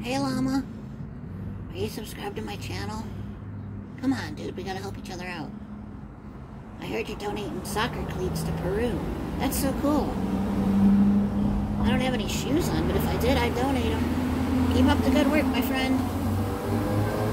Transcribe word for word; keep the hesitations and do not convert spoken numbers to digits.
Hey, Llama. Are you subscribed to my channel? Come on, dude. We gotta help each other out. I heard you're donating soccer cleats to Peru. That's so cool. I don't have any shoes on, but if I did, I'd donate them. Keep up the good work, my friend.